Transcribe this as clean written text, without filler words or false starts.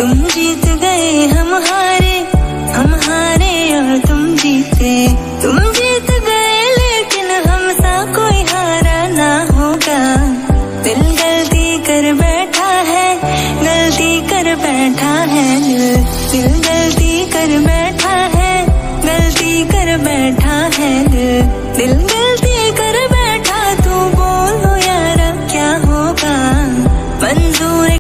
तुम जीत गए हम हारे और तुम जीते। तुम जीत गए लेकिन हमसा कोई हारा ना होगा। दिल गलती कर बैठा है, गलती कर बैठा है, दिल गलती कर बैठा